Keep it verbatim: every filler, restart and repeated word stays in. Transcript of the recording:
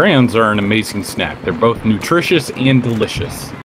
Crayons are an amazing snack. They're both nutritious and delicious.